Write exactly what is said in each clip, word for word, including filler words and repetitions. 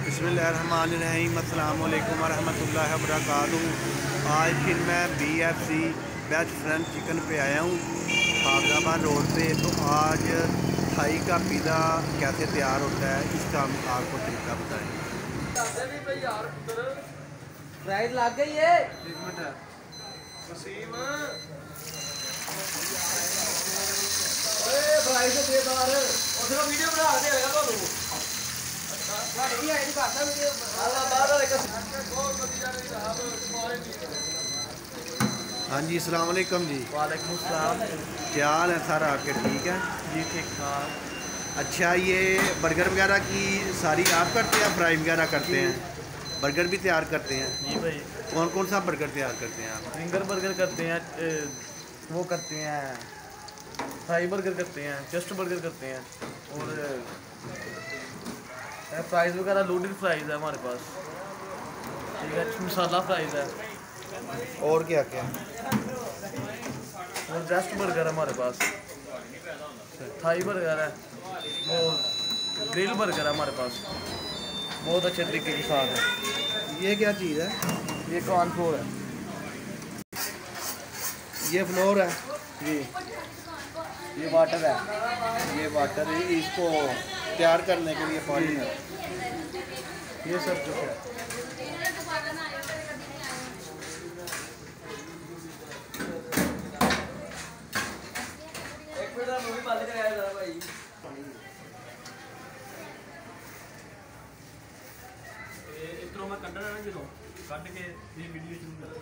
बिस्मिल्लाहिर्रहमानिर्रहीम अस्सलाम वालेकुम वरहमतुल्लाहि वबरकातुहू। आज फिर मैं B F C best friend chicken पे आया हूँ हाफिजाबाद रोड पे। तो आज थाई का पिज़्ज़ा कैसे तैयार होता है इसका हम आपको तरीका बताएंगे। प्राइस लग गई है वीडियो बना हाँ जी, अस्सलाम वालेकुम जी। वालेकुम सलाम। क्या हाल है सर आपके? ठीक है जी, ठीक ठाक। अच्छा, ये बर्गर वगैरह की सारी आप करते हैं, फ्राई वगैरह करते हैं, बर्गर भी तैयार करते हैं? जी भाई। कौन कौन सा बर्गर तैयार करते हैं आप? फिंगर बर्गर करते हैं, वो करते हैं, फ्राई बर्गर करते हैं, चेस्ट बर्गर करते हैं और फ्राइज़ वगैरह लोडेड फ्राइज़ है हमारे पास। ठीक है, मसाला फ्राइज़ है और क्या क्या? और जस्ट बर्गर है हमारे पास, थाई बर्गर है, वो ग्रिल बर्गर है हमारे पास, बहुत अच्छे तरीके के साथ है। ये क्या चीज़ है? ये कॉर्न फ्लोर है। ये फ्लोर है जी। ये वाटर है। ये वाटर है, इसको तैयार करने के लिए पानी है। ये सब कुछ है। एक मिनट मूवी बंद कराया जरा भाई। इतना मैं कट रहा ना जो कट के ये वीडियो शुरू कर।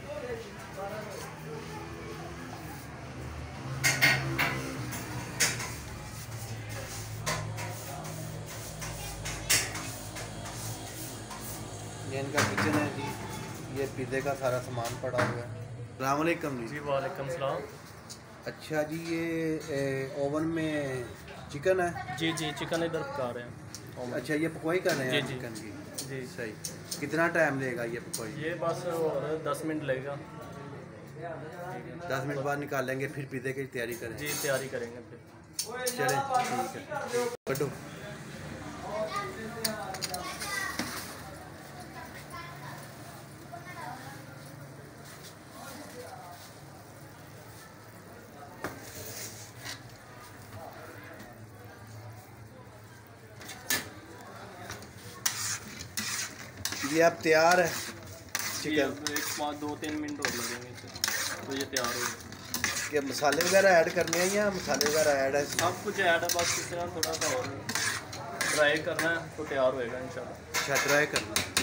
ये इनका किचन है जी। ये पिज़्ज़े का सारा सामान पड़ा हुआ है। अस्सलाम वालेकुम जी। जी वालेकुम सलाम। अच्छा जी, ये ओवन में चिकन है? जी जी, चिकन इधर पका रहे हैं। अच्छा, ये पकवाई कर रहे हैं जी, चिकन की? जी सही। कितना टाइम लेगा ये पकवाई? ये बस और दस मिनट लगेगा। दस मिनट बाद निकालेंगे, फिर पिज़्ज़े की तैयारी करें। जी, तैयारी करेंगे फिर। चलें, ठीक है, कटो। ये अब तैयार है चिकन? एक पाँच दो तीन मिनट और लगेंगे इसे, तो ये तैयार हो गया। क्या मसाले वगैरह ऐड करने हैं या मसाले वगैरह ऐड है? सब कुछ ऐड है, बस इस तरह थोड़ा सा और ड्राई करना है तो तैयार होएगा इंशाल्लाह। अच्छा, ड्राई करना है।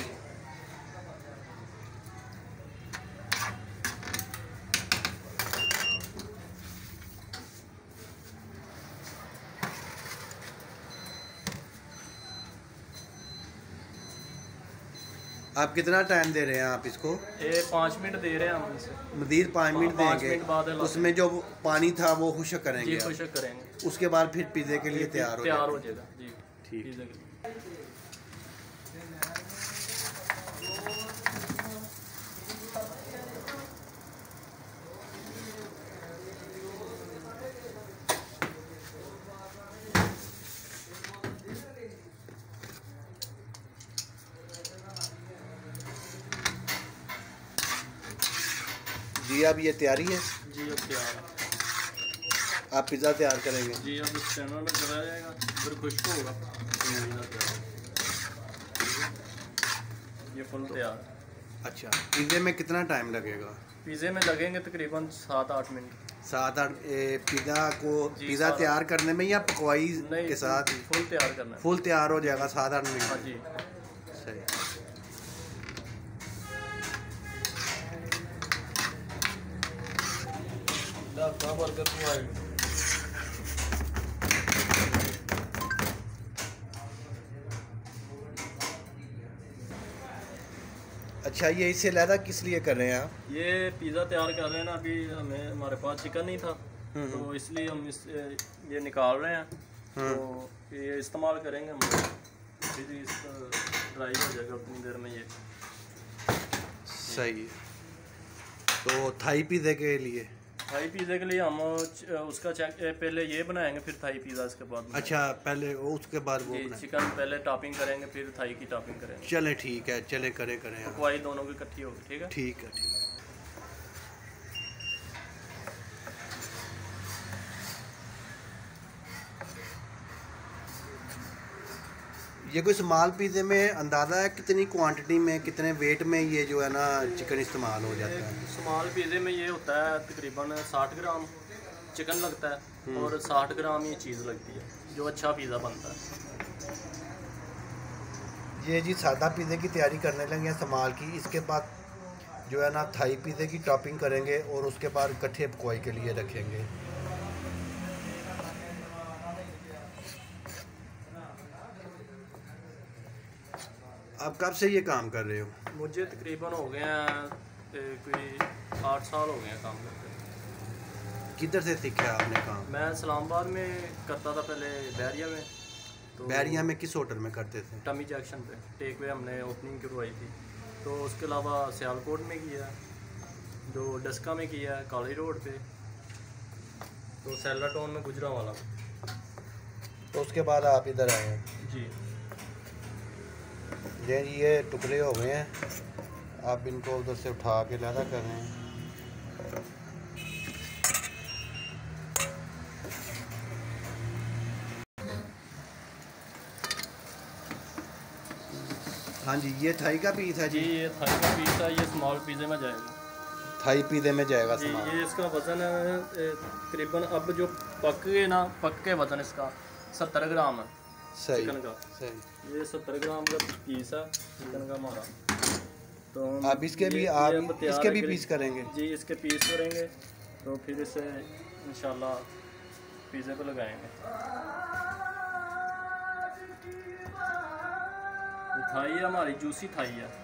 आप कितना टाइम दे रहे हैं आप इसको? ये पाँच मिनट दे रहे हैं हम इसे। मज़ीद पाँच मिनट पाँच देंगे? मिनट बाद उसमें जो पानी था वो खुश्क करेंगे? जी, खुश्क करेंगे। उसके बाद फिर पिज़्ज़े के लिए तैयार हो तैयार हो जाएगा जी। ठीक। जी, अब ये तैयारी है? जी, अब तैयार है। आप पिज़्ज़ा तैयार करेंगे? जी, अब इस चैनल में चला जाएगा, फिर खुश्क होगा। ये फुल तैयार। अच्छा, पिज़्ज़े में कितना टाइम लगेगा? पिज़्ज़े में लगेंगे तकरीबन सात आठ मिनट। सात आठ पिज़्ज़ा को पिज़्ज़ा तैयार करने में या पकवाई के साथ? फुल तैयार करना है। फुल तैयार हो जाएगा सात आठ मिनट? हाँ जी। सही। अच्छा, ये इससे ज़्यादा किस लिए कर रहे हैं आप? ये पिज़्ज़ा तैयार कर रहे हैं ना, अभी हमें हमारे पास चिकन नहीं था तो इसलिए हम इस ये निकाल रहे हैं, तो ये इस्तेमाल करेंगे हम, फिर इसका ड्राई हो जाएगा अपनी देर में। ये सही है। तो थाई पिज़्ज़े के लिए? थाई पिज़्ज़ा के लिए हम उसका चेक पहले ये बनाएंगे, फिर थाई पिज़्ज़ा इसके बाद। अच्छा, पहले उसके बाद वो चिकन पहले टॉपिंग करेंगे, फिर थाई की टॉपिंग करेंगे। चले ठीक है, चले करें करें क्वाई दोनों की इकट्ठी होगी। ठीक है ठीक है ठीक है। ये कोई स्मॉल पिज़्ज़े में अंदाज़ा है कितनी क्वांटिटी में, कितने वेट में ये जो है ना चिकन इस्तेमाल हो जाता है? स्मॉल पिज़्ज़े में ये होता है तकरीबन साठ ग्राम चिकन लगता है और साठ ग्राम ये चीज़ लगती है, जो अच्छा पिज़्ज़ा बनता है। ये जी सादा पिज़्ज़े की तैयारी करने लगे हैं स्मॉल की। इसके बाद जो है ना थाई पिज़्ज़े की टॉपिंग करेंगे और उसके बाद इकट्ठे पकवाई के लिए रखेंगे। आप कब से ये काम कर रहे हो? मुझे तकरीबन हो गए हैं कोई आठ साल हो गए हैं काम करते। किधर से सीखा आपने काम? मैं इस्लामाबाद में करता था पहले, बैरिया में। तो बैरिया में किस होटल में करते थे? टमी जंक्शन पे टेक वे हमने ओपनिंग करवाई थी। तो उसके अलावा सियालकोट में किया, जो डस्का में किया है काली रोड पे, तो सेला टाउन में गुजरावाला। तो उसके बाद आप इधर आए हैं? जी ये ये टुकड़े हो गए हैं, आप इनको उधर से उठा के लहदा कर रहे हैं। हाँ जी, ये थाई का पीस है जी, ये थाई का पीस है, ये स्मॉल पिज़्ज़े में जाएगा। थाई पिज़्ज़े में जाएगा जी, ये इसका वज़न है तकरीबन, अब जो पक गए ना, पक के वज़न इसका सत्तर ग्राम है चिकन का। सही, ये सत्तर ग्राम का पीस है चिकन का हमारा। तो आप इसके भी आप इसके भी पीस करेंगे? जी, इसके पीस करेंगे, तो फिर इसे इंशाल्लाह पिज़्ज़े को लगाएंगे। थाई है हमारी, जूसी थाई है।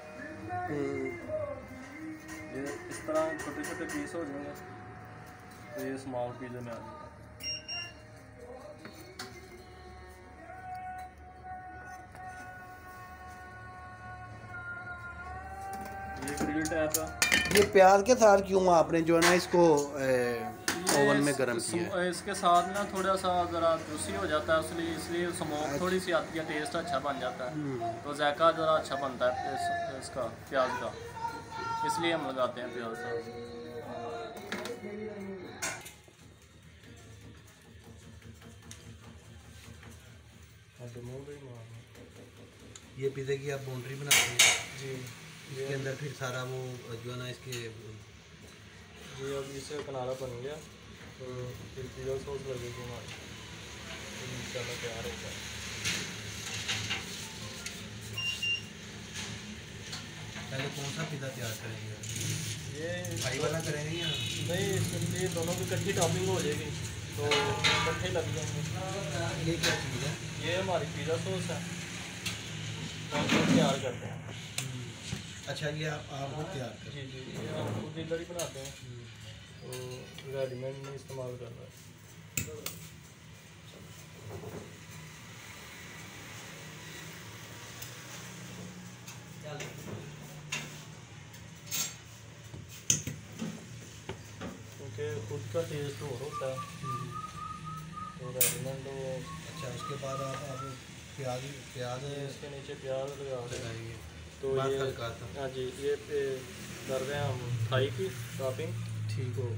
ये इस तरह छोटे छोटे पीस हो जाएंगे, तो ये स्मॉल पिज़्ज़े में आ जाएगा। ये ग्रिल टैप है। ये प्याज के साथ क्यों आपने जो है ना इसको ओवन में गर्म किया? इसके साथ ना थोड़ा सा ज़रा जूसी हो जाता है, इसलिए इसलिए स्मोक थोड़ी सी आती है, टेस्ट अच्छा बन जाता है, तो जायका ज़रा अच्छा बनता है इस, इसका प्याज का, इसलिए हम लगाते हैं प्याज साथ। ये पिज़्ज़े की आप बाउंड्री बनाते हैं? जी, इसके अंदर फिर सारा वो जो है ना इसके जी, अब इसे किनारा बन गया, तो फिर पिज़्ज़ा सॉस लगेगी हमारी, इंशाल्लाह तैयार हो जाए। पहले कौन सा पिज़्ज़ा तैयार करेंगे? ये फ्राई वाला करेंगे या नहीं? इसके लिए दोनों की इकट्ठी टॉपिंग हो जाएगी, तो इकट्ठे लग जाएंगे। ये क्या चीज़ है? ये हमारी पिज़्ज़ा सॉस है, हम तैयार करते हैं। अच्छा, ये आप आप वो तैयार करें? जी जी, ये हम खुद इधर ही बनाते हैं, तो रेडीमेड नहीं इस्तेमाल कर रहा है। क्योंकि खुद का टेस्ट और होता है, तो रेडीमेड वो। अच्छा, उसके बाद आप आप प्याज प्याज इसके नीचे प्याज लगा लगाएंगे, तो ये हाँ जी, ये कर रहे हैं हम थाई की टॉपिंग। ठीक हो।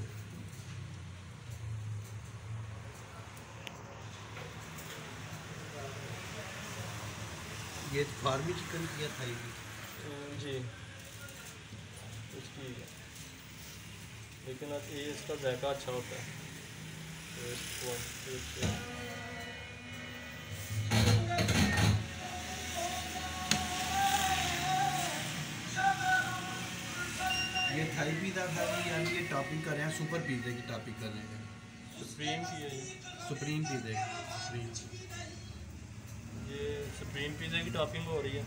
ये फार्मी चिकन की या थाई की? जी, इसकी, लेकिन अब ये इसका जायका अच्छा होता है, तो इसको ये थाई पिज़्ज़ा था कि यानी ये टॉपिंग कर रहे हैं, सुपर पिज़्ज़े की टॉपिंग कर रहे हैं, सुप्रीम की है ये, सुप्रीम पिज़्ज़े सुप्रीम ये सुप्रीम पिज़्ज़े की टॉपिंग हो रही है।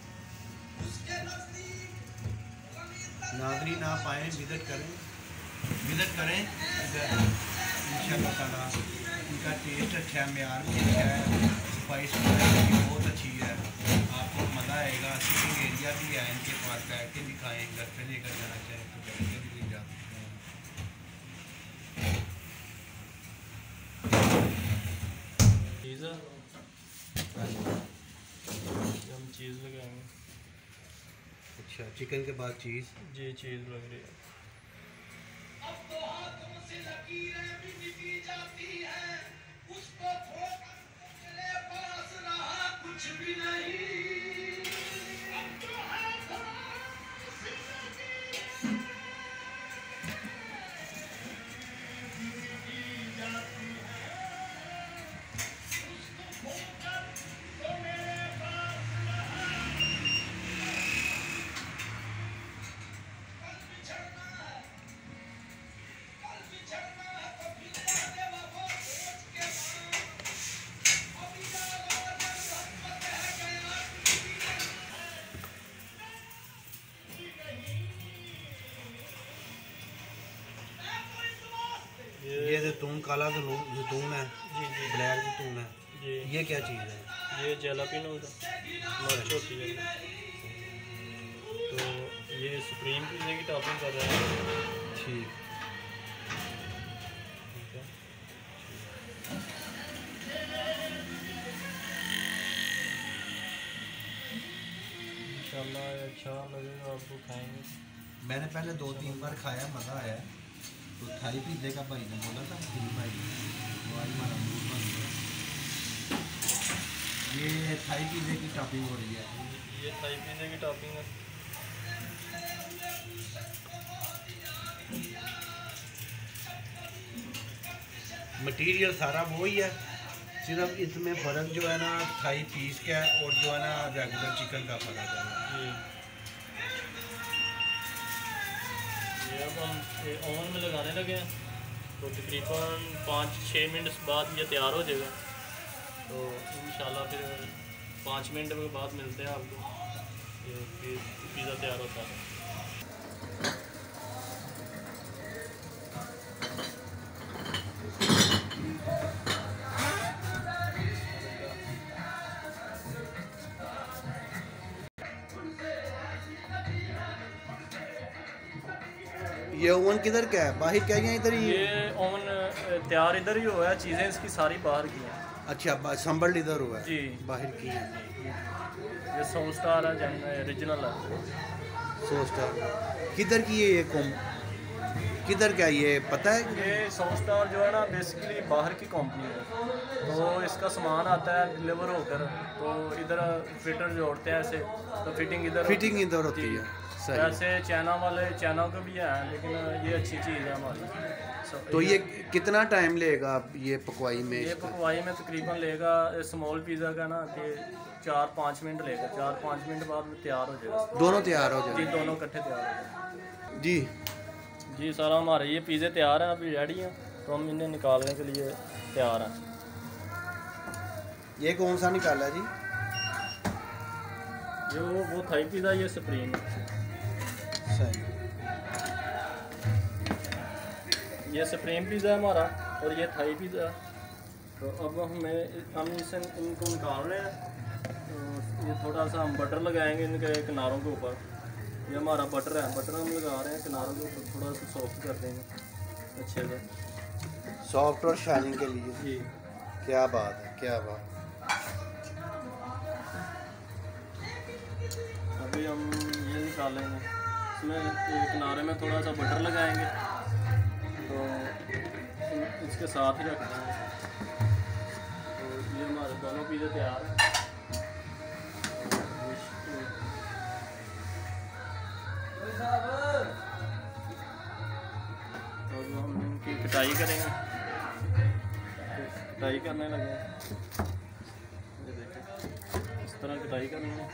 नाज़रीन आप आएँ, विज़िट करें विज़िट करें इंशाअल्लाह ताला। इनका टेस्ट अच्छा है, मेयार भी अच्छा है, स्पाइस बहुत अच्छी है, आपको मज़ा आएगा। सिटिंग एरिया भी है इनके पास, बैठ के भी खाएँ, घर पे लेकर जाना चाहें तो बैठ के भी ले जा सकते हैं। चीज़ है, हम चीज़ लगाएंगे। अच्छा, चिकन के बाद चीज़। जी चीज़ लग रही है। अब तो हाथों से लकीरें भी मिटी जाती हैं, उसको धोकर मेरे पास रहा कुछ भी नहीं। अब तो हाथों से लकीरें मिटी जाती हैं, उसको धोकर तो मेरे पास रहा। कल बिछड़ना है, कल बिछड़ना है तो फिर आगे वफा सोच के मां। अभी जागा जब रहमत है गया कुछ भी नहीं है, कुछ भी नहीं। मैं कोई दोस्त ये जैतून, काला जैतून है, जी जी ब्लैक जैतून है। जी ये क्या चीज़ है? ये जलापिनो मिर्च होती है। तो ये सुप्रीम पिज़्ज़े की टॉपिंग कर रहे हैं। ठीक। ठीक है। इंशाल्लाह अच्छा लगेगा, आपको खाएंगे। मैंने पहले दो तीन बार खाया, मज़ा आया। तो थाई पिज़्ज़े का भाई ने बोला था, दिल भाई ने, तो आज हमारा मूड बन गया। ये थाई पिज़्ज़े की टॉपिंग हो रही है। ये थाई पिज़्ज़े की टॉपिंग है। मटेरियल सारा वही है, सिर्फ इसमें फ़र्क जो है ना थाई पीस का है और जो है ना रेगुलर चिकन का फ़र्क है। जी ये अब हम ओवन में लगाने लगे हैं, तो तकरीबन पाँच छः मिनट बाद ये तैयार हो जाएगा। तो इंशाल्लाह फिर पाँच मिनट के बाद मिलते हैं आपको, ये फिर पिज़्ज़ा तैयार होता है। ये ओवन किधर क्या है, बाहर क्या है इधर ही? ये ओवन तैयार इधर ही हुआ है, चीज़ें इसकी सारी बाहर की हैं। अच्छा, संभल इधर हुआ है, जी बाहर की है। ये सौ स्टार है, जन ओरिजिनल है। सौ स्टार किधर की है ये कॉम, किधर क्या ये पता है? ये सौ स्टार जो है ना बेसिकली बाहर की कंपनी है, तो इसका सामान आता है डिलीवर होकर, तो इधर फिटर जोड़ते हैं ऐसे, तो फिटिंग इधर फिटिंग इधर होती जी। है। सही। वैसे चाइना वाले चाइना का भी है, लेकिन ये अच्छी चीज़ है हमारी। सब- तो ये कितना टाइम लेगा ये पकवाई में? ये इसका? पकवाई में तकरीबन लेगा स्मॉल पिज़्ज़ा का ना कि चार पाँच मिनट लेगा, चार पाँच मिनट बाद में तैयार हो जाएगा। दोनों तैयार हो जी जाए? दोनों इकट्ठे तैयार हो जाएंगे। जी जी सारा हमारे ये पिज़्ज़े तैयार हैं, अभी रेडी हैं, तो हम इन्हें निकालने के लिए तैयार हैं। ये कौन सा निकाला जी? ये वो वो थाई पिज़्ज़ा, ये सुप्रीम। सही। ये सुप्रीम पिज़्ज़ा है हमारा, और ये थाई पिज़्ज़ा। तो अब हमें हम इसे इनको निकाल रहे हैं। तो ये थोड़ा सा हम बटर लगाएंगे इनके किनारों के ऊपर। ये हमारा बटर है, बटर हम लगा रहे हैं किनारों के ऊपर, थोड़ा सा सॉफ्ट कर देंगे अच्छे से। सॉफ्ट और शाइनिंग के लिए। जी क्या बात है, क्या बात। अभी हम ये निकालेंगे, इसमें ये किनारे में थोड़ा सा बटर लगाएंगे, तो इसके साथ ही रख देंगे। तो ये हमारे दोनों पिज़्ज़े तैयार हैं। अब हम इनकी कटाई करेंगे, कटाई करने लगे हैं। ये देखें, इस तरह कटाई करनी है।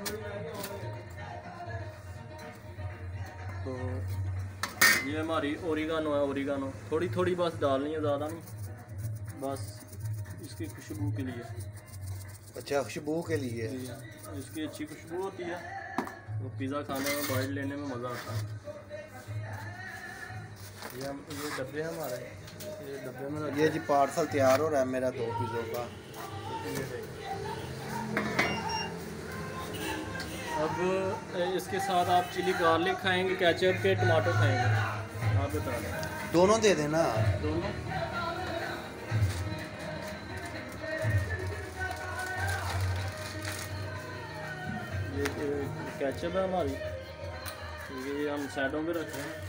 तो ये हमारी ओरिगानो है, ओरिगानो थोड़ी थोड़ी बस डालनी है, ज़्यादा नहीं, बस इसकी खुशबू के लिए। अच्छा, खुशबू के लिए। इसकी अच्छी खुशबू होती है, तो पिज़्ज़ा खाने में, बाइट लेने में मज़ा आता है। ये हम ये डब्बे हैं हमारे, ये डब्बे में रखे ये जी पार्सल तैयार हो रहा है मेरा दो पिज़्ज़ों का। ये देखें। अब इसके साथ आप चिली गार्लिक खाएंगे, केचप के, टमाटो खाएंगे, आप बता दें। दोनों दे देना। दोनों ये केचप है हमारी, ये हम साइडों पे रखते हैं।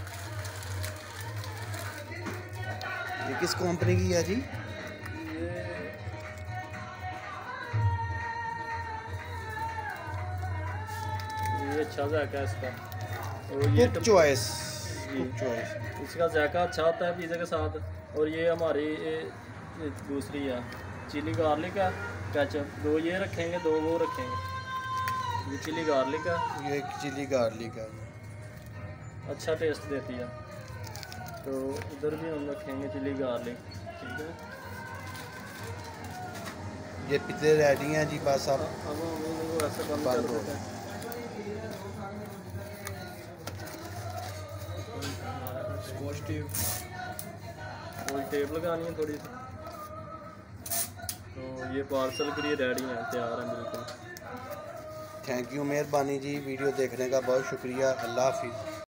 ये किस कंपनी की है जी? ये ये अच्छा जायका है इसका। और ये कुक चॉइस, जी। Cook choice. इसका जायका अच्छा होता है पिज़्ज़ा के साथ। और ये हमारी ये, ये दूसरी है चिली गार्लिक है केचप। दो ये रखेंगे, दो वो रखेंगे। ये चिली गार्लिक है, ये चिली गार्लिक है। अच्छा टेस्ट देती है। तो इधर भी हम रखेंगे चिली गार्लिक, ठीक है। ये पिज़्ज़े रेडी हैं जी, बस आप अब हम इनको ऐसे बंद बंद कर हो देते हैं। स्कॉच टेप, कोई टेप लगानी है थोड़ी सी। तो ये पार्सल के लिए रेडी हैं, तैयार हैं बिल्कुल। थैंक यू, मेहरबानी जी। वीडियो देखने का बहुत शुक्रिया। अल्लाह हाफिज़।